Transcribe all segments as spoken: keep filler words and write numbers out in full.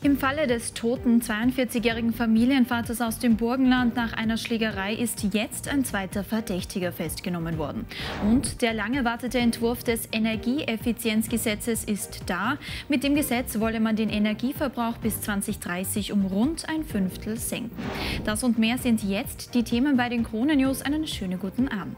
Im Falle des toten zweiundvierzigjährigen Familienvaters aus dem Burgenland nach einer Schlägerei ist jetzt ein zweiter Verdächtiger festgenommen worden. Und der lang erwartete Entwurf des Energieeffizienzgesetzes ist da. Mit dem Gesetz wolle man den Energieverbrauch bis zweitausenddreißig um rund ein Fünftel senken. Das und mehr sind jetzt die Themen bei den Krone News. Einen schönen guten Abend.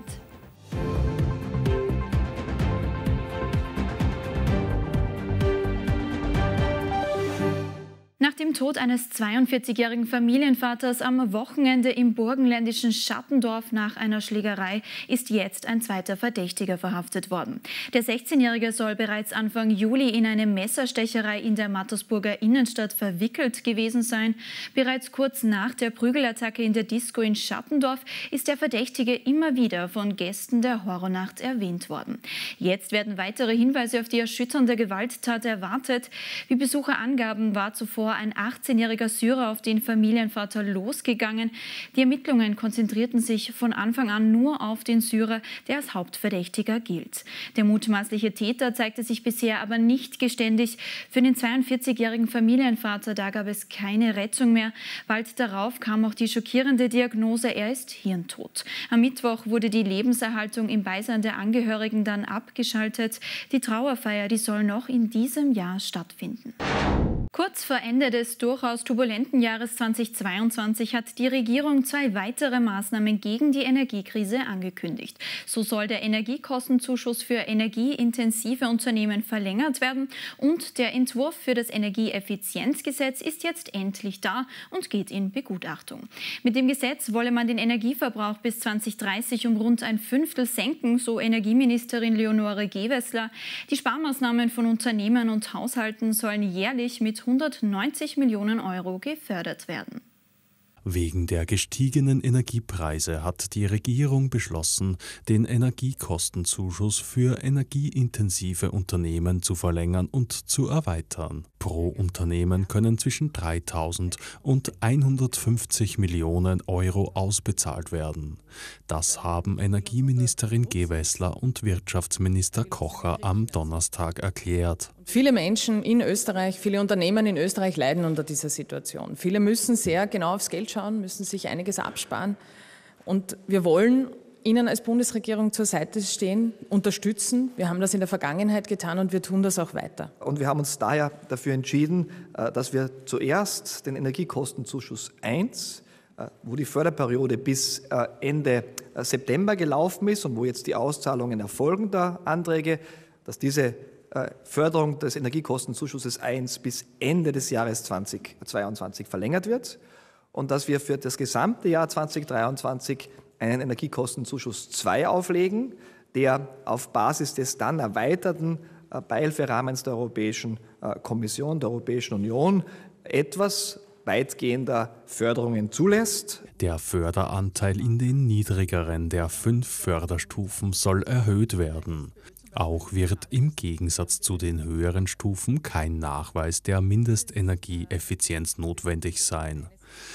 Nach dem Tod eines zweiundvierzigjährigen Familienvaters am Wochenende im burgenländischen Schattendorf nach einer Schlägerei ist jetzt ein zweiter Verdächtiger verhaftet worden. Der sechzehnjährige soll bereits Anfang Juli in eine Messerstecherei in der Mattersburger Innenstadt verwickelt gewesen sein. Bereits kurz nach der Prügelattacke in der Disco in Schattendorf ist der Verdächtige immer wieder von Gästen der Horrornacht erwähnt worden. Jetzt werden weitere Hinweise auf die erschütternde Gewalttat erwartet. Wie Besucher angaben, war zuvor ein achtzehnjähriger Syrer auf den Familienvater losgegangen. Die Ermittlungen konzentrierten sich von Anfang an nur auf den Syrer, der als Hauptverdächtiger gilt. Der mutmaßliche Täter zeigte sich bisher aber nicht geständig. Für den zweiundvierzigjährigen Familienvater, da gab es keine Rettung mehr. Bald darauf kam auch die schockierende Diagnose, er ist hirntot. Am Mittwoch wurde die Lebenserhaltung im Beisein der Angehörigen dann abgeschaltet. Die Trauerfeier, die soll noch in diesem Jahr stattfinden. Kurz vor Ende des durchaus turbulenten Jahres zweitausendzweiundzwanzig hat die Regierung zwei weitere Maßnahmen gegen die Energiekrise angekündigt. So soll der Energiekostenzuschuss für energieintensive Unternehmen verlängert werden und der Entwurf für das Energieeffizienzgesetz ist jetzt endlich da und geht in Begutachtung. Mit dem Gesetz wolle man den Energieverbrauch bis zweitausenddreißig um rund ein Fünftel senken, so Energieministerin Leonore Gewessler. Die Sparmaßnahmen von Unternehmen und Haushalten sollen jährlich mit hundertneunzig Millionen Euro gefördert werden. Wegen der gestiegenen Energiepreise hat die Regierung beschlossen, den Energiekostenzuschuss für energieintensive Unternehmen zu verlängern und zu erweitern. Pro Unternehmen können zwischen dreitausend und hundertfünfzig Millionen Euro ausbezahlt werden. Das haben Energieministerin Gewessler und Wirtschaftsminister Kocher am Donnerstag erklärt. Viele Menschen in Österreich, viele Unternehmen in Österreich leiden unter dieser Situation. Viele müssen sehr genau aufs Geld schauen, müssen sich einiges absparen. Und wir wollen Ihnen als Bundesregierung zur Seite stehen, unterstützen. Wir haben das in der Vergangenheit getan und wir tun das auch weiter. Und wir haben uns daher dafür entschieden, dass wir zuerst den Energiekostenzuschuss eins, wo die Förderperiode bis Ende September gelaufen ist und wo jetzt die Auszahlungen erfolgen der Anträge, dass diese Förderung des Energiekostenzuschusses eins bis Ende des Jahres zweitausendzweiundzwanzig verlängert wird und dass wir für das gesamte Jahr zweitausenddreiundzwanzig einen Energiekostenzuschuss zwei auflegen, der auf Basis des dann erweiterten Beihilferahmens der Europäischen Kommission, der Europäischen Union etwas weitgehender Förderungen zulässt. Der Förderanteil in den niedrigeren der fünf Förderstufen soll erhöht werden. Auch wird im Gegensatz zu den höheren Stufen kein Nachweis der Mindestenergieeffizienz notwendig sein.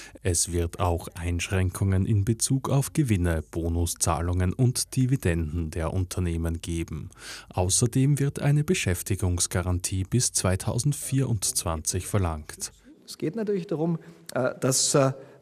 Es wird auch Einschränkungen in Bezug auf Gewinne, Bonuszahlungen und Dividenden der Unternehmen geben. Außerdem wird eine Beschäftigungsgarantie bis zweitausendvierundzwanzig verlangt. Es geht natürlich darum, dass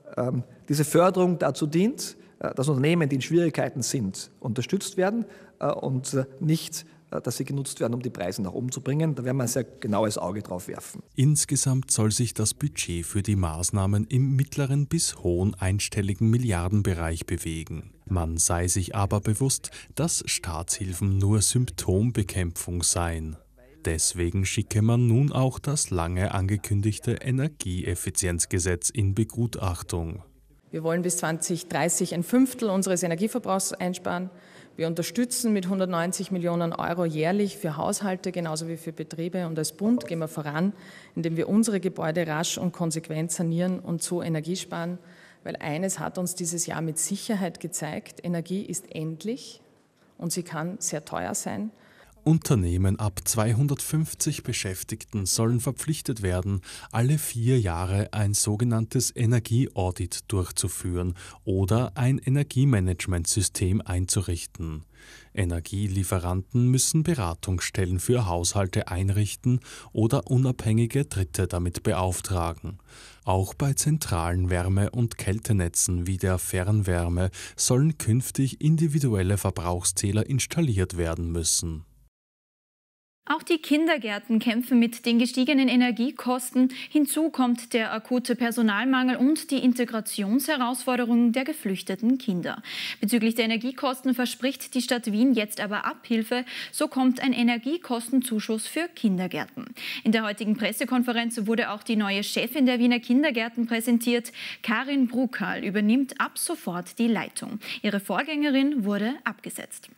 diese Förderung dazu dient, dass Unternehmen, die in Schwierigkeiten sind, unterstützt werden und nicht, dass sie genutzt werden, um die Preise nach oben zu bringen. Da werden wir ein sehr genaues Auge drauf werfen. Insgesamt soll sich das Budget für die Maßnahmen im mittleren bis hohen einstelligen Milliardenbereich bewegen. Man sei sich aber bewusst, dass Staatshilfen nur Symptombekämpfung seien. Deswegen schicke man nun auch das lange angekündigte Energieeffizienzgesetz in Begutachtung. Wir wollen bis zweitausenddreißig ein Fünftel unseres Energieverbrauchs einsparen. Wir unterstützen mit hundertneunzig Millionen Euro jährlich für Haushalte, genauso wie für Betriebe. Und als Bund gehen wir voran, indem wir unsere Gebäude rasch und konsequent sanieren und so Energie sparen. Weil eines hat uns dieses Jahr mit Sicherheit gezeigt, Energie ist endlich und sie kann sehr teuer sein. Unternehmen ab zweihundertfünfzig Beschäftigten sollen verpflichtet werden, alle vier Jahre ein sogenanntes Energieaudit durchzuführen oder ein Energiemanagementsystem einzurichten. Energielieferanten müssen Beratungsstellen für Haushalte einrichten oder unabhängige Dritte damit beauftragen. Auch bei zentralen Wärme- und Kältenetzen wie der Fernwärme sollen künftig individuelle Verbrauchszähler installiert werden müssen. Auch die Kindergärten kämpfen mit den gestiegenen Energiekosten. Hinzu kommt der akute Personalmangel und die Integrationsherausforderungen der geflüchteten Kinder. Bezüglich der Energiekosten verspricht die Stadt Wien jetzt aber Abhilfe. So kommt ein Energiekostenzuschuss für Kindergärten. In der heutigen Pressekonferenz wurde auch die neue Chefin der Wiener Kindergärten präsentiert. Karin Bruckal übernimmt ab sofort die Leitung. Ihre Vorgängerin wurde abgesetzt.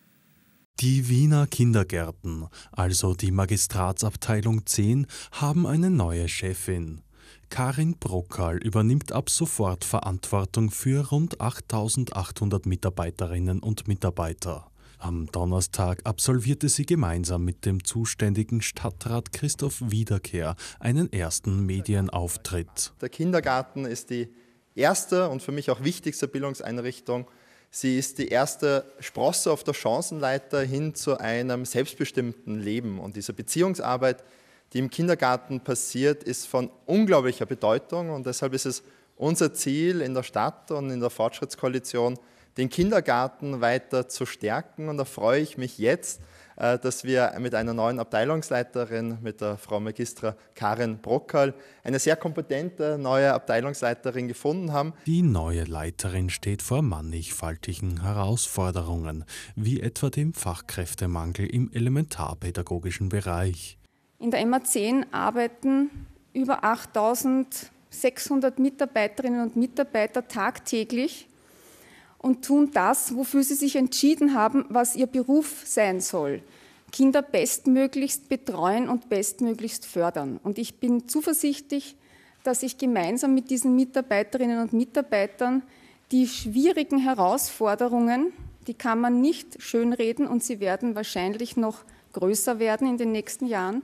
Die Wiener Kindergärten, also die Magistratsabteilung zehn, haben eine neue Chefin. Karin Bruckal übernimmt ab sofort Verantwortung für rund achttausendachthundert Mitarbeiterinnen und Mitarbeiter. Am Donnerstag absolvierte sie gemeinsam mit dem zuständigen Stadtrat Christoph Wiederkehr einen ersten Medienauftritt. Der Kindergarten ist die erste und für mich auch wichtigste Bildungseinrichtung. Sie ist die erste Sprosse auf der Chancenleiter hin zu einem selbstbestimmten Leben. Und diese Beziehungsarbeit, die im Kindergarten passiert, ist von unglaublicher Bedeutung. Und deshalb ist es unser Ziel in der Stadt und in der Fortschrittskoalition, den Kindergarten weiter zu stärken. Und da freue ich mich jetzt, dass wir mit einer neuen Abteilungsleiterin, mit der Frau Magistra Karin Bruckal, eine sehr kompetente neue Abteilungsleiterin gefunden haben. Die neue Leiterin steht vor mannigfaltigen Herausforderungen, wie etwa dem Fachkräftemangel im elementarpädagogischen Bereich. In der M A zehn arbeiten über achttausendsechshundert Mitarbeiterinnen und Mitarbeiter tagtäglich und tun das, wofür sie sich entschieden haben, was ihr Beruf sein soll. Kinder bestmöglichst betreuen und bestmöglichst fördern. Und ich bin zuversichtlich, dass ich gemeinsam mit diesen Mitarbeiterinnen und Mitarbeitern die schwierigen Herausforderungen, die kann man nicht schönreden und sie werden wahrscheinlich noch größer werden in den nächsten Jahren,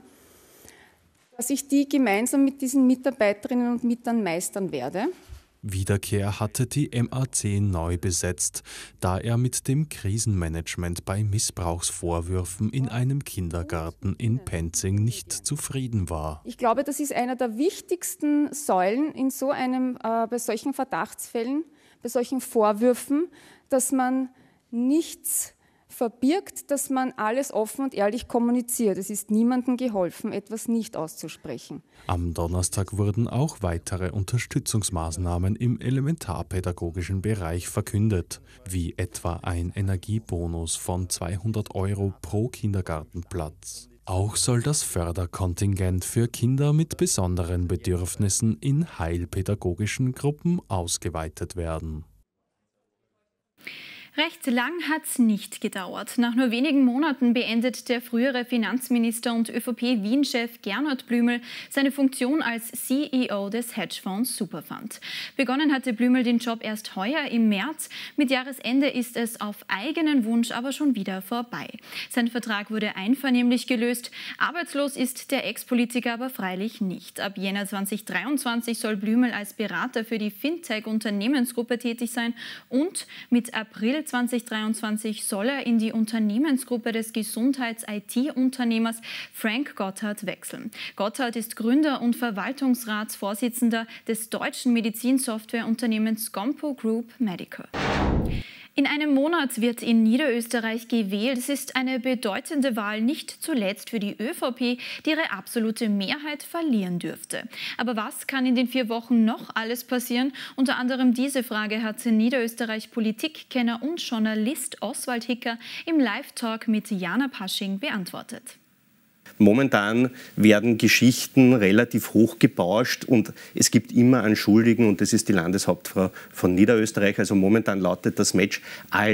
dass ich die gemeinsam mit diesen Mitarbeiterinnen und Mitarbeitern meistern werde. Wiederkehr hatte die M A zehn neu besetzt, da er mit dem Krisenmanagement bei Missbrauchsvorwürfen in einem Kindergarten in Penzing nicht zufrieden war. Ich glaube, das ist einer der wichtigsten Säulen in so einem, äh, bei solchen Verdachtsfällen, bei solchen Vorwürfen, dass man nichts verbirgt, dass man alles offen und ehrlich kommuniziert. Es ist niemandem geholfen, etwas nicht auszusprechen. Am Donnerstag wurden auch weitere Unterstützungsmaßnahmen im elementarpädagogischen Bereich verkündet, wie etwa ein Energiebonus von zweihundert Euro pro Kindergartenplatz. Auch soll das Förderkontingent für Kinder mit besonderen Bedürfnissen in heilpädagogischen Gruppen ausgeweitet werden. Recht lang hat es nicht gedauert. Nach nur wenigen Monaten beendet der frühere Finanzminister und ÖVP-Wien-Chef Gernot Blümel seine Funktion als C E O des Hedgefonds Superfund. Begonnen hatte Blümel den Job erst heuer im März. Mit Jahresende ist es auf eigenen Wunsch aber schon wieder vorbei. Sein Vertrag wurde einvernehmlich gelöst. Arbeitslos ist der Ex-Politiker aber freilich nicht. Ab Jänner zweitausenddreiundzwanzig soll Blümel als Berater für die Fintech-Unternehmensgruppe tätig sein und mit April zweitausenddreiundzwanzig soll er in die Unternehmensgruppe des Gesundheits-I T-Unternehmers Frank Gotthard wechseln. Gotthard ist Gründer und Verwaltungsratsvorsitzender des deutschen Medizinsoftwareunternehmens Scompo Group Medical. In einem Monat wird in Niederösterreich gewählt. Es ist eine bedeutende Wahl, nicht zuletzt für die ÖVP, die ihre absolute Mehrheit verlieren dürfte. Aber was kann in den vier Wochen noch alles passieren? Unter anderem diese Frage hat Niederösterreich-Politikkenner und Journalist Oswald Hicker im Live-Talk mit Jana Pasching beantwortet. Momentan werden Geschichten relativ hoch gebauscht und es gibt immer einen Schuldigen und das ist die Landeshauptfrau von Niederösterreich. Also momentan lautet das Match, alle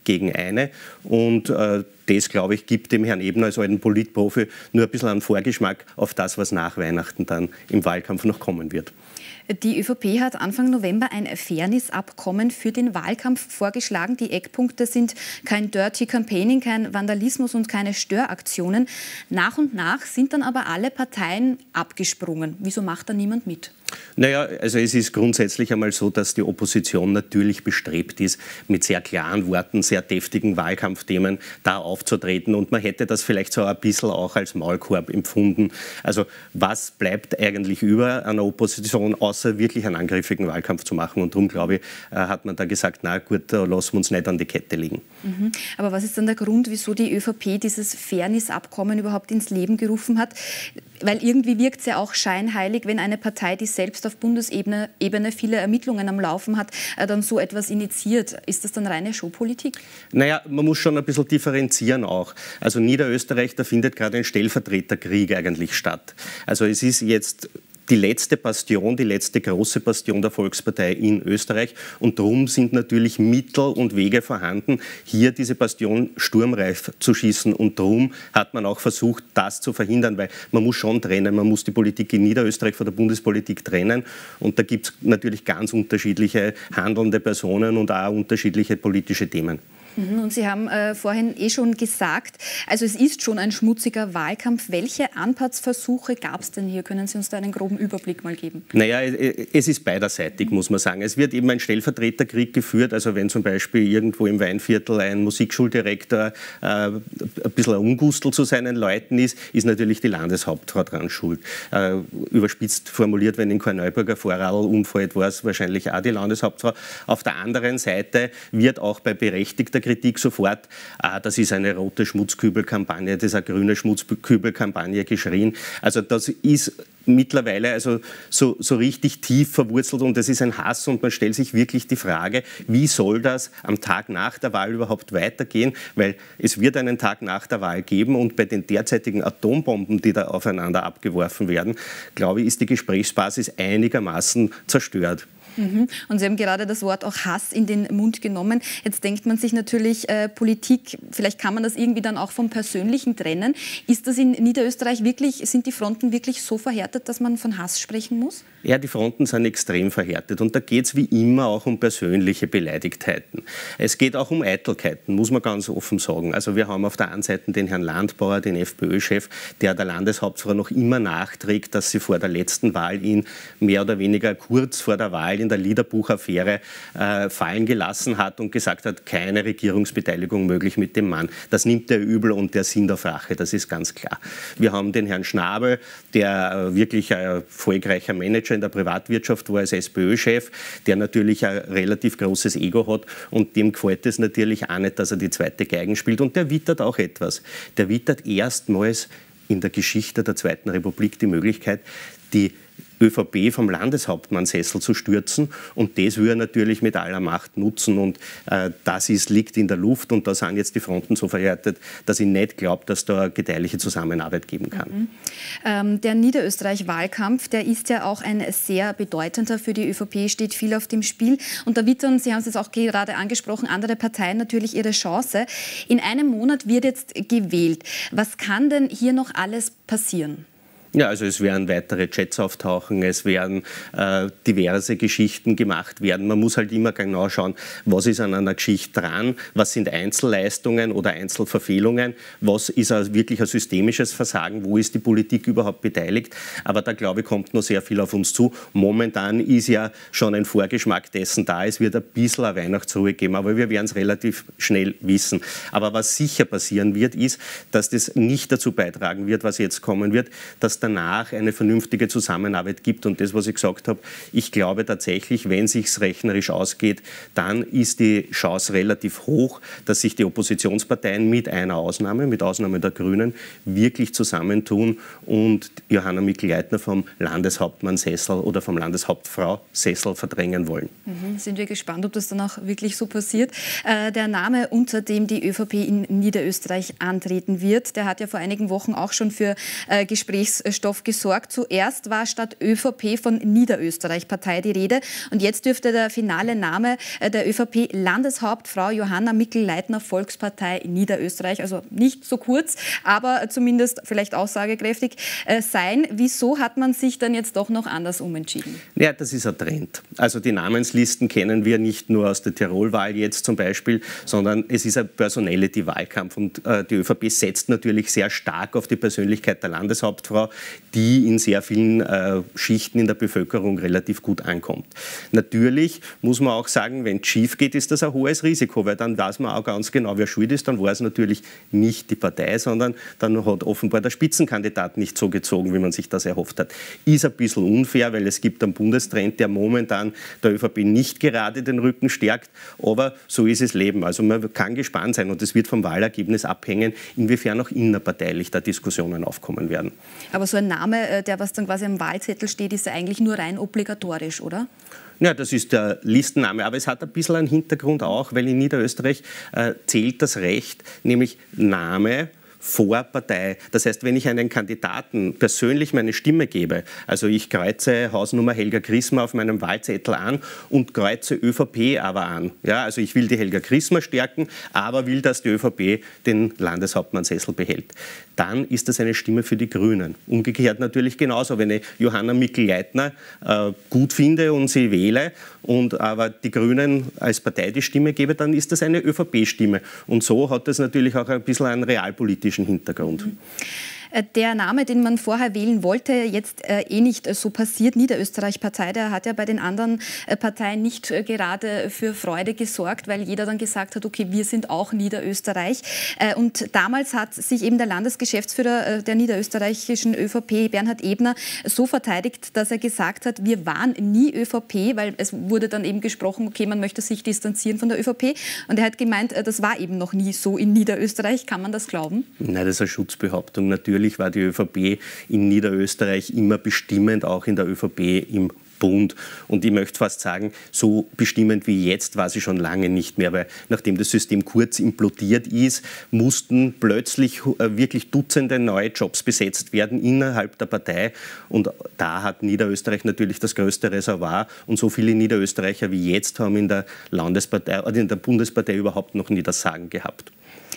gegen eine. Und äh, das, glaube ich, gibt dem Herrn Ebner als alten Politprofi nur ein bisschen einen Vorgeschmack auf das, was nach Weihnachten dann im Wahlkampf noch kommen wird. Die ÖVP hat Anfang November ein Fairness-Abkommen für den Wahlkampf vorgeschlagen. Die Eckpunkte sind kein Dirty Campaigning, kein Vandalismus und keine Störaktionen. Nach und nach sind dann aber alle Parteien abgesprungen. Wieso macht da niemand mit? Naja, also es ist grundsätzlich einmal so, dass die Opposition natürlich bestrebt ist, mit sehr klaren Worten, sehr deftigen Wahlkampfthemen da aufzutreten. Und man hätte das vielleicht so ein bisschen auch als Maulkorb empfunden. Also was bleibt eigentlich über einer Opposition, außer wirklich einen angriffigen Wahlkampf zu machen? Und darum, glaube ich, hat man da gesagt, na gut, da lassen wir uns nicht an die Kette legen. Mhm. Aber was ist dann der Grund, wieso die ÖVP dieses Fairness-Abkommen überhaupt ins Leben gerufen hat? Weil irgendwie wirkt es ja auch scheinheilig, wenn eine Partei, die selbst auf Bundesebene Ebene viele Ermittlungen am Laufen hat, dann so etwas initiiert. Ist das dann reine Showpolitik? Naja, man muss schon ein bisschen differenzieren auch. Also Niederösterreich, da findet gerade ein Stellvertreterkrieg eigentlich statt. Also es ist jetzt die letzte Bastion, die letzte große Bastion der Volkspartei in Österreich. Und darum sind natürlich Mittel und Wege vorhanden, hier diese Bastion sturmreif zu schießen. Und darum hat man auch versucht, das zu verhindern, weil man muss schon trennen, man muss die Politik in Niederösterreich von der Bundespolitik trennen. Und da gibt es natürlich ganz unterschiedliche handelnde Personen und auch unterschiedliche politische Themen. Und Sie haben äh, vorhin eh schon gesagt, also es ist schon ein schmutziger Wahlkampf. Welche Anpassversuche gab es denn hier? Können Sie uns da einen groben Überblick mal geben? Naja, es ist beiderseitig, muss man sagen. Es wird eben ein Stellvertreterkrieg geführt. Also wenn zum Beispiel irgendwo im Weinviertel ein Musikschuldirektor äh, ein bisschen ein Ungustel zu seinen Leuten ist, ist natürlich die Landeshauptfrau dran schuld. Äh, überspitzt formuliert, wenn in Korneuburger Vorradl umfällt, war es wahrscheinlich auch die Landeshauptfrau. Auf der anderen Seite wird auch bei berechtigter Kritik sofort, ah, das ist eine rote Schmutzkübelkampagne, das ist eine grüne Schmutzkübelkampagne geschrien. Also das ist mittlerweile also so, so richtig tief verwurzelt und das ist ein Hass und man stellt sich wirklich die Frage, wie soll das am Tag nach der Wahl überhaupt weitergehen, weil es wird einen Tag nach der Wahl geben und bei den derzeitigen Atombomben, die da aufeinander abgeworfen werden, glaube ich, ist die Gesprächsbasis einigermaßen zerstört. Mhm. Und Sie haben gerade das Wort auch Hass in den Mund genommen. Jetzt denkt man sich natürlich, äh, Politik, vielleicht kann man das irgendwie dann auch vom Persönlichen trennen. Ist das in Niederösterreich wirklich, sind die Fronten wirklich so verhärtet, dass man von Hass sprechen muss? Ja, die Fronten sind extrem verhärtet und da geht es wie immer auch um persönliche Beleidigtheiten. Es geht auch um Eitelkeiten, muss man ganz offen sagen. Also wir haben auf der einen Seite den Herrn Landbauer, den FPÖ-Chef, der der Landeshauptfrau noch immer nachträgt, dass sie vor der letzten Wahl ihn mehr oder weniger kurz vor der Wahl in der Liederbuchaffäre äh, fallen gelassen hat und gesagt hat, keine Regierungsbeteiligung möglich mit dem Mann. Das nimmt er übel und der Sinn auf Rache, das ist ganz klar. Wir haben den Herrn Schnabel, der äh, wirklich ein erfolgreicher Manager in der Privatwirtschaft war als SPÖ-Chef, der natürlich ein relativ großes Ego hat und dem gefällt es natürlich auch nicht, dass er die zweite Geigen spielt und der wittert auch etwas. Der wittert erstmals in der Geschichte der Zweiten Republik die Möglichkeit, die ÖVP vom Landeshauptmannsessel zu stürzen und das will er natürlich mit aller Macht nutzen und äh, das ist, liegt in der Luft und da sind jetzt die Fronten so verhärtet, dass ich nicht glaube, dass da eine gedeihliche Zusammenarbeit geben kann. Mhm. Ähm, der Niederösterreich-Wahlkampf, der ist ja auch ein sehr bedeutender für die ÖVP, steht viel auf dem Spiel und da wittern, Sie haben es jetzt auch gerade angesprochen, andere Parteien natürlich ihre Chance. In einem Monat wird jetzt gewählt. Was kann denn hier noch alles passieren? Ja, also es werden weitere Chats auftauchen, es werden äh, diverse Geschichten gemacht werden. Man muss halt immer genau schauen, was ist an einer Geschichte dran, was sind Einzelleistungen oder Einzelverfehlungen, was ist ein, wirklich ein systemisches Versagen, wo ist die Politik überhaupt beteiligt. Aber da, glaube ich, kommt noch sehr viel auf uns zu. Momentan ist ja schon ein Vorgeschmack dessen da, es wird ein bisschen eine Weihnachtsruhe geben, aber wir werden es relativ schnell wissen. Aber was sicher passieren wird, ist, dass das nicht dazu beitragen wird, was jetzt kommen wird, dass danach eine vernünftige Zusammenarbeit gibt. Und das, was ich gesagt habe, ich glaube tatsächlich, wenn es sich rechnerisch ausgeht, dann ist die Chance relativ hoch, dass sich die Oppositionsparteien mit einer Ausnahme, mit Ausnahme der Grünen, wirklich zusammentun und Johanna Mikl-Leitner vom Landeshauptmann-Sessel oder vom Landeshauptfrau-Sessel verdrängen wollen. Mhm, sind wir gespannt, ob das dann auch wirklich so passiert. Äh, der Name, unter dem die ÖVP in Niederösterreich antreten wird, der hat ja vor einigen Wochen auch schon für äh, Gesprächs Stoff gesorgt. Zuerst war statt ÖVP von Niederösterreich-Partei die Rede und jetzt dürfte der finale Name der ÖVP-Landeshauptfrau Johanna Mikl-Leitner Volkspartei Niederösterreich, also nicht so kurz, aber zumindest vielleicht aussagekräftig sein. Wieso hat man sich dann jetzt doch noch anders umentschieden? Ja, das ist ein Trend. Also die Namenslisten kennen wir nicht nur aus der Tirolwahl jetzt zum Beispiel, sondern es ist eine Personality-Wahlkampf und äh, die ÖVP setzt natürlich sehr stark auf die Persönlichkeit der Landeshauptfrau, die in sehr vielen äh, Schichten in der Bevölkerung relativ gut ankommt. Natürlich muss man auch sagen, wenn es schief geht, ist das ein hohes Risiko, weil dann weiß man auch ganz genau, wer schuld ist. Dann war es natürlich nicht die Partei, sondern dann hat offenbar der Spitzenkandidat nicht so gezogen, wie man sich das erhofft hat. Ist ein bisschen unfair, weil es gibt einen Bundestrend, der momentan der ÖVP nicht gerade den Rücken stärkt, aber so ist es Leben. Also man kann gespannt sein und es wird vom Wahlergebnis abhängen, inwiefern auch innerparteilich da Diskussionen aufkommen werden. Aber so ein Name, der was dann quasi am Wahlzettel steht, ist ja eigentlich nur rein obligatorisch, oder? Ja, das ist der Listenname, aber es hat ein bisschen einen Hintergrund auch, weil in Niederösterreich äh, zählt das Recht, nämlich Name vor Partei. Das heißt, wenn ich einen Kandidaten persönlich meine Stimme gebe, also ich kreuze Hausnummer Helga Christmer auf meinem Wahlzettel an und kreuze ÖVP aber an. Ja, also ich will die Helga Christmer stärken, aber will, dass die ÖVP den Landeshauptmannsessel behält. Dann ist das eine Stimme für die Grünen. Umgekehrt natürlich genauso, wenn ich Johanna Mikl-Leitner äh, gut finde und sie wähle und aber die Grünen als Partei die Stimme gebe, dann ist das eine ÖVP-Stimme. Und so hat das natürlich auch ein bisschen einen realpolitischen Hintergrund. Mhm. Der Name, den man vorher wählen wollte, jetzt äh, eh nicht äh, so passiert. Niederösterreich-Partei, der hat ja bei den anderen äh, Parteien nicht äh, gerade für Freude gesorgt, weil jeder dann gesagt hat, okay, wir sind auch Niederösterreich. Äh, und damals hat sich eben der Landesgeschäftsführer äh, der niederösterreichischen ÖVP, Bernhard Ebner, so verteidigt, dass er gesagt hat, wir waren nie ÖVP, weil es wurde dann eben gesprochen, okay, man möchte sich distanzieren von der ÖVP. Und er hat gemeint, äh, das war eben noch nie so in Niederösterreich. Kann man das glauben? Nein, das ist eine Schutzbehauptung. Natürlich war die ÖVP in Niederösterreich immer bestimmend, auch in der ÖVP im Bund. Und ich möchte fast sagen, so bestimmend wie jetzt war sie schon lange nicht mehr, weil nachdem das System kurz implodiert ist, mussten plötzlich wirklich Dutzende neue Jobs besetzt werden innerhalb der Partei. Und da hat Niederösterreich natürlich das größte Reservoir. Und so viele Niederösterreicher wie jetzt haben in der Landespartei oder in der Bundespartei überhaupt noch nie das Sagen gehabt.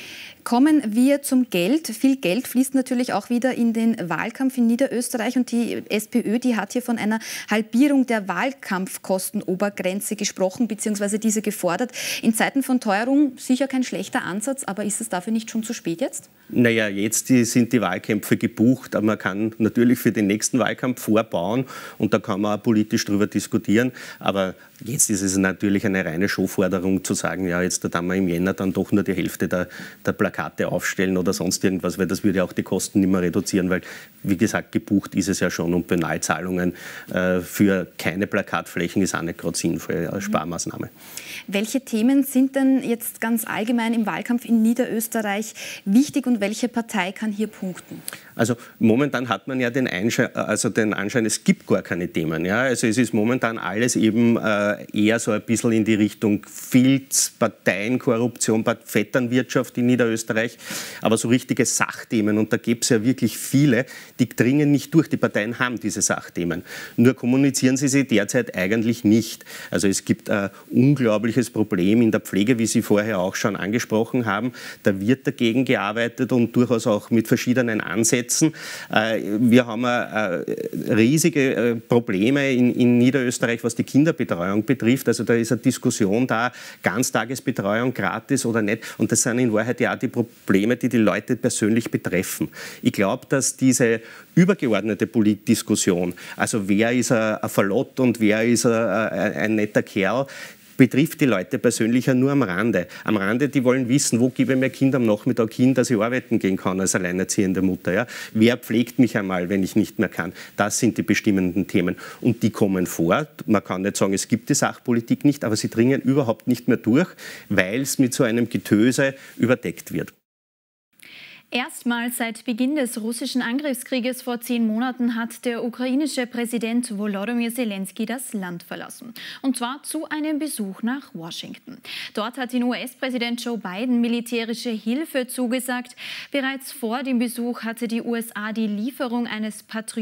Kommen wir zum Geld. Viel Geld fließt natürlich auch wieder in den Wahlkampf in Niederösterreich und die SPÖ, die hat hier von einer Halbierung der Wahlkampfkostenobergrenze gesprochen bzw. diese gefordert. In Zeiten von Teuerung sicher kein schlechter Ansatz, aber ist es dafür nicht schon zu spät jetzt? Naja, jetzt sind die Wahlkämpfe gebucht, aber man kann natürlich für den nächsten Wahlkampf vorbauen und da kann man auch politisch darüber diskutieren, aber jetzt ist es natürlich eine reine Showforderung zu sagen, ja, jetzt da wir im Jänner dann doch nur die Hälfte der, der Plakate aufstellen oder sonst irgendwas, weil das würde auch die Kosten nicht mehr reduzieren, weil, wie gesagt, gebucht ist es ja schon und Penalzahlungen äh, für keine Plakatflächen ist auch nicht gerade sinnvoll, eine Sparmaßnahme. Welche Themen sind denn jetzt ganz allgemein im Wahlkampf in Niederösterreich wichtig und welche Partei kann hier punkten? Also momentan hat man ja den, Einschein, also den Anschein, es gibt gar keine Themen. Ja? Also es ist momentan alles eben äh, eher so ein bisschen in die Richtung Filz, Parteienkorruption, Vetternwirtschaft in Niederösterreich, aber so richtige Sachthemen, und da gibt es ja wirklich viele, die dringen nicht durch. Die Parteien haben diese Sachthemen. Nur kommunizieren sie sie derzeit eigentlich nicht. Also es gibt ein unglaubliches Problem in der Pflege, wie Sie vorher auch schon angesprochen haben. Da wird dagegen gearbeitet und durchaus auch mit verschiedenen Ansätzen. Wir haben riesige Probleme in Niederösterreich, was die Kinderbetreuung betrifft. Also da ist eine Diskussion da, Ganztagesbetreuung gratis oder nicht. Und das sind in Wahrheit ja auch die Probleme, die die Leute persönlich betreffen. Ich glaube, dass diese übergeordnete Politdiskussion, also wer ist ein Verlott und wer ist ein netter Kerl, betrifft die Leute persönlich ja nur am Rande. Am Rande, die wollen wissen, wo gebe ich mein Kind am Nachmittag hin, dass ich arbeiten gehen kann als alleinerziehende Mutter. Ja? Wer pflegt mich einmal, wenn ich nicht mehr kann? Das sind die bestimmenden Themen. Und die kommen vor. Man kann nicht sagen, es gibt die Sachpolitik nicht, aber sie dringen überhaupt nicht mehr durch, weil es mit so einem Getöse überdeckt wird. Erstmals seit Beginn des russischen Angriffskrieges vor zehn Monaten hat der ukrainische Präsident Volodymyr Zelensky das Land verlassen. Und zwar zu einem Besuch nach Washington. Dort hat ihn U S-Präsident Joe Biden militärische Hilfe zugesagt. Bereits vor dem Besuch hatte die U S A die Lieferung eines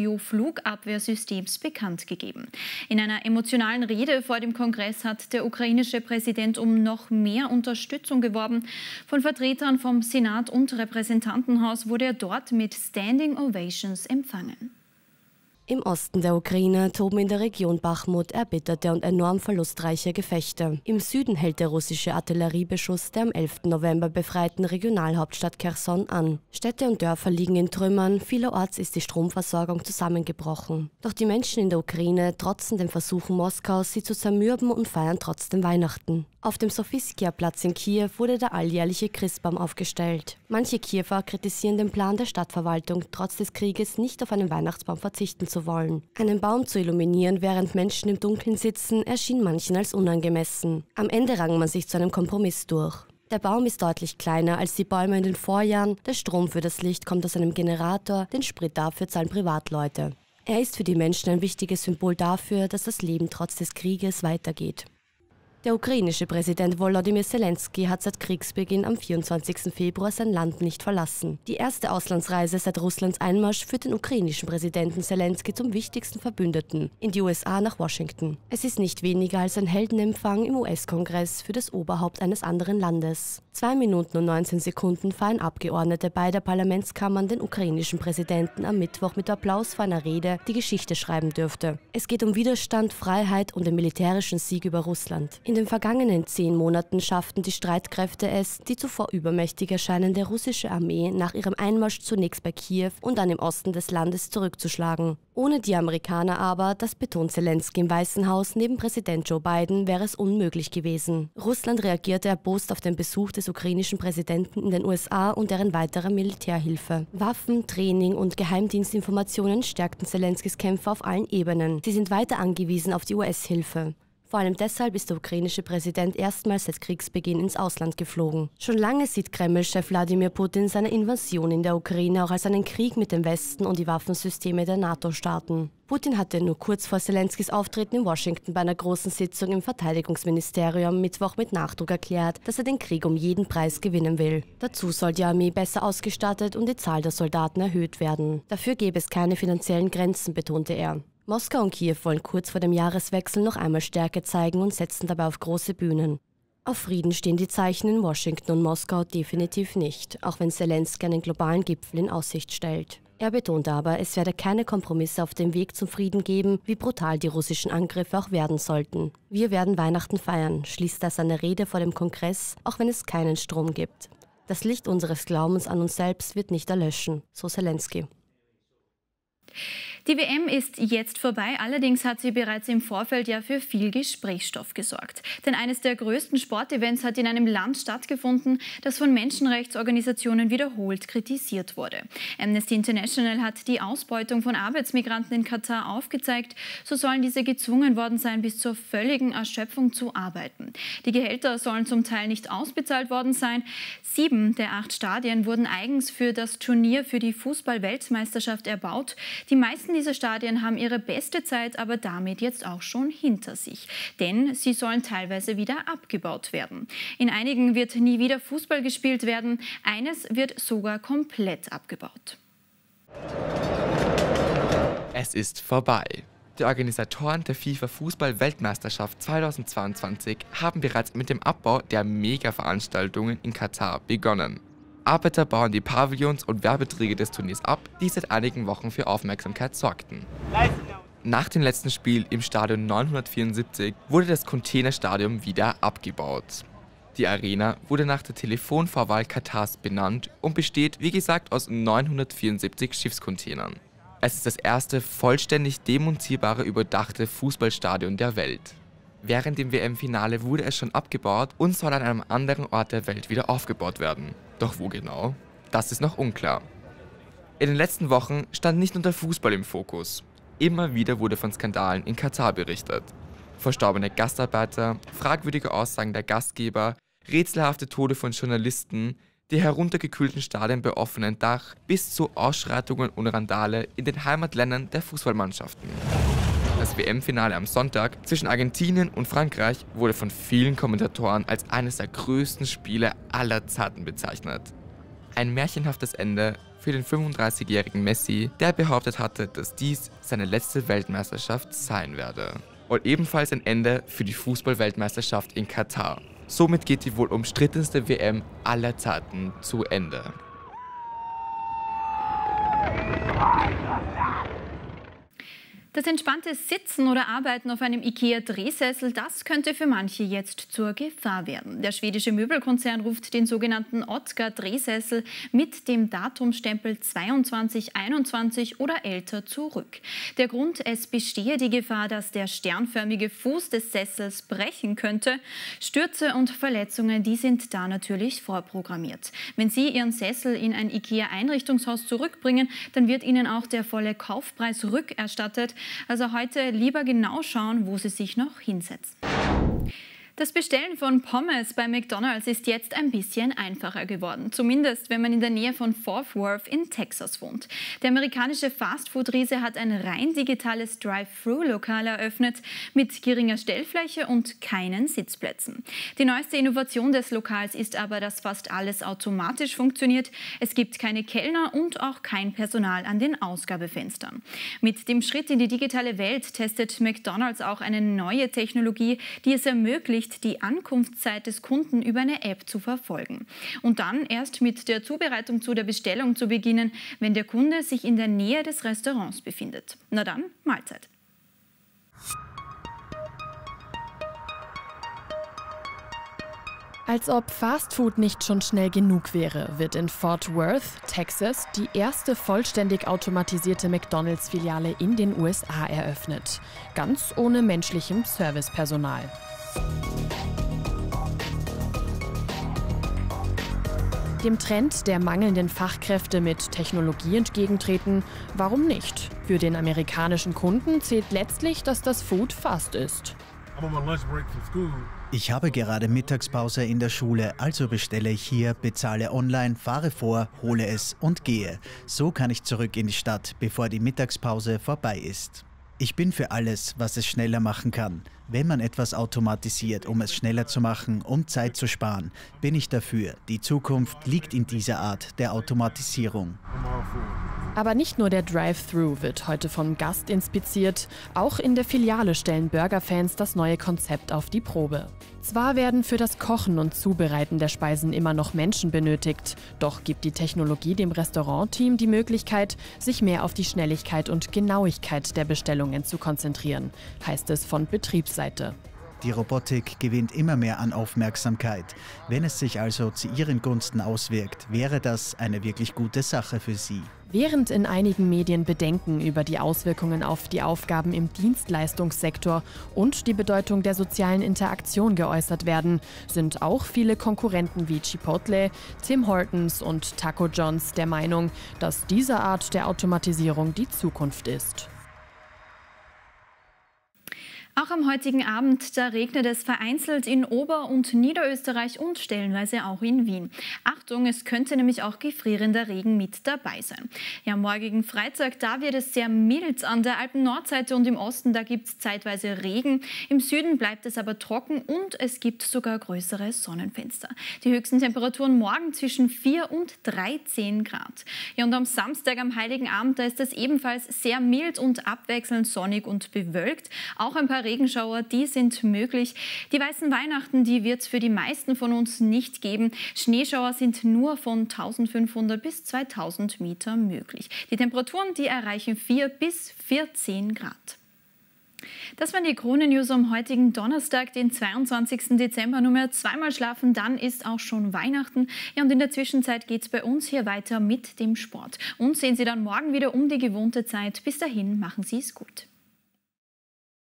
Patriot-Flugabwehrsystems bekannt gegeben. In einer emotionalen Rede vor dem Kongress hat der ukrainische Präsident um noch mehr Unterstützung geworben. Von Vertretern vom Senat und Repräsentanten wurde er dort mit Standing Ovations empfangen. Im Osten der Ukraine toben in der Region Bachmut erbitterte und enorm verlustreiche Gefechte. Im Süden hält der russische Artilleriebeschuss der am elften November befreiten Regionalhauptstadt Cherson an. Städte und Dörfer liegen in Trümmern, vielerorts ist die Stromversorgung zusammengebrochen. Doch die Menschen in der Ukraine trotzen den Versuchen Moskaus, sie zu zermürben und feiern trotzdem Weihnachten. Auf dem Sofiskia-Platz in Kiew wurde der alljährliche Christbaum aufgestellt. Manche Kiewer kritisieren den Plan der Stadtverwaltung, trotz des Krieges nicht auf einen Weihnachtsbaum verzichten zu wollen. Einen Baum zu illuminieren, während Menschen im Dunkeln sitzen, erschien manchen als unangemessen. Am Ende rang man sich zu einem Kompromiss durch. Der Baum ist deutlich kleiner als die Bäume in den Vorjahren, der Strom für das Licht kommt aus einem Generator, den Sprit dafür zahlen Privatleute. Er ist für die Menschen ein wichtiges Symbol dafür, dass das Leben trotz des Krieges weitergeht. Der ukrainische Präsident Volodymyr Zelensky hat seit Kriegsbeginn am vierundzwanzigsten Februar sein Land nicht verlassen. Die erste Auslandsreise seit Russlands Einmarsch führt den ukrainischen Präsidenten Zelensky zum wichtigsten Verbündeten, in die U S A nach Washington. Es ist nicht weniger als ein Heldenempfang im U S-Kongress für das Oberhaupt eines anderen Landes. Zwei Minuten und neunzehn Sekunden feiern Abgeordnete beider Parlamentskammern den ukrainischen Präsidenten am Mittwoch mit Applaus vor einer Rede, die Geschichte schreiben dürfte. Es geht um Widerstand, Freiheit und den militärischen Sieg über Russland. In den vergangenen zehn Monaten schafften die Streitkräfte es, die zuvor übermächtig erscheinende russische Armee nach ihrem Einmarsch zunächst bei Kiew und dann im Osten des Landes zurückzuschlagen. Ohne die Amerikaner aber, das betont Zelensky im Weißen Haus neben Präsident Joe Biden, wäre es unmöglich gewesen. Russland reagierte erbost auf den Besuch des ukrainischen Präsidenten in den U S A und deren weitere Militärhilfe. Waffen, Training und Geheimdienstinformationen stärkten Zelenskys Kämpfer auf allen Ebenen. Sie sind weiter angewiesen auf die U S-Hilfe. Vor allem deshalb ist der ukrainische Präsident erstmals seit Kriegsbeginn ins Ausland geflogen. Schon lange sieht Kreml-Chef Wladimir Putin seine Invasion in der Ukraine auch als einen Krieg mit dem Westen und die Waffensysteme der NATO-Staaten. Putin hatte nur kurz vor Zelenskys Auftreten in Washington bei einer großen Sitzung im Verteidigungsministerium am Mittwoch mit Nachdruck erklärt, dass er den Krieg um jeden Preis gewinnen will. Dazu soll die Armee besser ausgestattet und die Zahl der Soldaten erhöht werden. Dafür gäbe es keine finanziellen Grenzen, betonte er. Moskau und Kiew wollen kurz vor dem Jahreswechsel noch einmal Stärke zeigen und setzen dabei auf große Bühnen. Auf Frieden stehen die Zeichen in Washington und Moskau definitiv nicht, auch wenn Zelensky einen globalen Gipfel in Aussicht stellt. Er betont aber, es werde keine Kompromisse auf dem Weg zum Frieden geben, wie brutal die russischen Angriffe auch werden sollten. Wir werden Weihnachten feiern, schließt er seine Rede vor dem Kongress, auch wenn es keinen Strom gibt. Das Licht unseres Glaubens an uns selbst wird nicht erlöschen, so Zelensky. Die W M ist jetzt vorbei, allerdings hat sie bereits im Vorfeld ja für viel Gesprächsstoff gesorgt. Denn eines der größten Sportevents hat in einem Land stattgefunden, das von Menschenrechtsorganisationen wiederholt kritisiert wurde. Amnesty International hat die Ausbeutung von Arbeitsmigranten in Katar aufgezeigt. So sollen diese gezwungen worden sein, bis zur völligen Erschöpfung zu arbeiten. Die Gehälter sollen zum Teil nicht ausbezahlt worden sein. Sieben der acht Stadien wurden eigens für das Turnier für die Fußball-Weltmeisterschaft erbaut. Die meisten dieser Stadien haben ihre beste Zeit aber damit jetzt auch schon hinter sich. Denn sie sollen teilweise wieder abgebaut werden. In einigen wird nie wieder Fußball gespielt werden. Eines wird sogar komplett abgebaut. Es ist vorbei. Die Organisatoren der FIFA-Fußball-Weltmeisterschaft zweitausendzweiundzwanzig haben bereits mit dem Abbau der Mega-Veranstaltungen in Katar begonnen. Arbeiter bauen die Pavillons und Werbeträger des Turniers ab, die seit einigen Wochen für Aufmerksamkeit sorgten. Nach dem letzten Spiel im Stadion neunhundertvierundsiebzig wurde das Containerstadion wieder abgebaut. Die Arena wurde nach der Telefonvorwahl Katars benannt und besteht, wie gesagt, aus neunhundertvierundsiebzig Schiffscontainern. Es ist das erste vollständig demontierbare überdachte Fußballstadion der Welt. Während dem W M-Finale wurde es schon abgebaut und soll an einem anderen Ort der Welt wieder aufgebaut werden. Doch wo genau? Das ist noch unklar. In den letzten Wochen stand nicht nur der Fußball im Fokus. Immer wieder wurde von Skandalen in Katar berichtet. Verstorbene Gastarbeiter, fragwürdige Aussagen der Gastgeber, rätselhafte Tode von Journalisten, Die heruntergekühlten Stadien bei offenem Dach bis zu Ausschreitungen und Randale in den Heimatländern der Fußballmannschaften. Das W M-Finale am Sonntag zwischen Argentinien und Frankreich wurde von vielen Kommentatoren als eines der größten Spiele aller Zeiten bezeichnet. Ein märchenhaftes Ende für den fünfunddreißigjährigen Messi, der behauptet hatte, dass dies seine letzte Weltmeisterschaft sein werde. Und ebenfalls ein Ende für die Fußball-Weltmeisterschaft in Katar. Somit geht die wohl umstrittenste W M aller Zeiten zu Ende. Das entspannte Sitzen oder Arbeiten auf einem IKEA-Drehsessel, das könnte für manche jetzt zur Gefahr werden. Der schwedische Möbelkonzern ruft den sogenannten Otkar-Drehsessel mit dem Datumstempel zweiundzwanzig einundzwanzig oder älter zurück. Der Grund: Es bestehe die Gefahr, dass der sternförmige Fuß des Sessels brechen könnte. Stürze und Verletzungen, die sind da natürlich vorprogrammiert. Wenn Sie Ihren Sessel in ein IKEA-Einrichtungshaus zurückbringen, dann wird Ihnen auch der volle Kaufpreis rückerstattet. Also heute lieber genau schauen, wo Sie sich noch hinsetzen. Das Bestellen von Pommes bei McDonald's ist jetzt ein bisschen einfacher geworden. Zumindest, wenn man in der Nähe von Fort Worth in Texas wohnt. Der amerikanische Fastfood-Riese hat ein rein digitales Drive-Thru-Lokal eröffnet mit geringer Stellfläche und keinen Sitzplätzen. Die neueste Innovation des Lokals ist aber, dass fast alles automatisch funktioniert. Es gibt keine Kellner und auch kein Personal an den Ausgabefenstern. Mit dem Schritt in die digitale Welt testet McDonald's auch eine neue Technologie, die es ermöglicht, die Ankunftszeit des Kunden über eine App zu verfolgen. Und dann erst mit der Zubereitung zu der Bestellung zu beginnen, wenn der Kunde sich in der Nähe des Restaurants befindet. Na dann, Mahlzeit! Als ob Fastfood nicht schon schnell genug wäre, wird in Fort Worth, Texas, die erste vollständig automatisierte McDonald's-Filiale in den U S A eröffnet. Ganz ohne menschlichem Servicepersonal. Dem Trend der mangelnden Fachkräfte mit Technologie entgegentreten, warum nicht? Für den amerikanischen Kunden zählt letztlich, dass das Food fast ist. Ich habe gerade Mittagspause in der Schule, also bestelle ich hier, bezahle online, fahre vor, hole es und gehe. So kann ich zurück in die Stadt, bevor die Mittagspause vorbei ist. Ich bin für alles, was es schneller machen kann. Wenn man etwas automatisiert, um es schneller zu machen, um Zeit zu sparen, bin ich dafür. Die Zukunft liegt in dieser Art der Automatisierung. Aber nicht nur der Drive-Thru wird heute vom Gast inspiziert, auch in der Filiale stellen Burgerfans das neue Konzept auf die Probe. Zwar werden für das Kochen und Zubereiten der Speisen immer noch Menschen benötigt, doch gibt die Technologie dem Restaurantteam die Möglichkeit, sich mehr auf die Schnelligkeit und Genauigkeit der Bestellungen zu konzentrieren, heißt es von Betriebsseite. Die Robotik gewinnt immer mehr an Aufmerksamkeit. Wenn es sich also zu ihren Gunsten auswirkt, wäre das eine wirklich gute Sache für sie. Während in einigen Medien Bedenken über die Auswirkungen auf die Aufgaben im Dienstleistungssektor und die Bedeutung der sozialen Interaktion geäußert werden, sind auch viele Konkurrenten wie Chipotle, Tim Hortons und Taco John's der Meinung, dass diese Art der Automatisierung die Zukunft ist. Auch am heutigen Abend, da regnet es vereinzelt in Ober- und Niederösterreich und stellenweise auch in Wien. Achtung, es könnte nämlich auch gefrierender Regen mit dabei sein. Ja, am morgigen Freitag, da wird es sehr mild. An der Alpen-Nordseite und im Osten, da gibt es zeitweise Regen. Im Süden bleibt es aber trocken und es gibt sogar größere Sonnenfenster. Die höchsten Temperaturen morgen zwischen vier und dreizehn Grad. Ja, und am Samstag, am Heiligen Abend, da ist es ebenfalls sehr mild und abwechselnd sonnig und bewölkt. Auch ein paar Regenschauer, die sind möglich. Die weißen Weihnachten, die wird es für die meisten von uns nicht geben. Schneeschauer sind nur von eintausendfünfhundert bis zweitausend Meter möglich. Die Temperaturen, die erreichen vier bis vierzehn Grad. Das waren die Krone-News am heutigen Donnerstag, den zweiundzwanzigsten Dezember. Nur mehr zweimal schlafen, dann ist auch schon Weihnachten. Ja, und in der Zwischenzeit geht es bei uns hier weiter mit dem Sport. Uns sehen Sie dann morgen wieder um die gewohnte Zeit. Bis dahin, machen Sie es gut.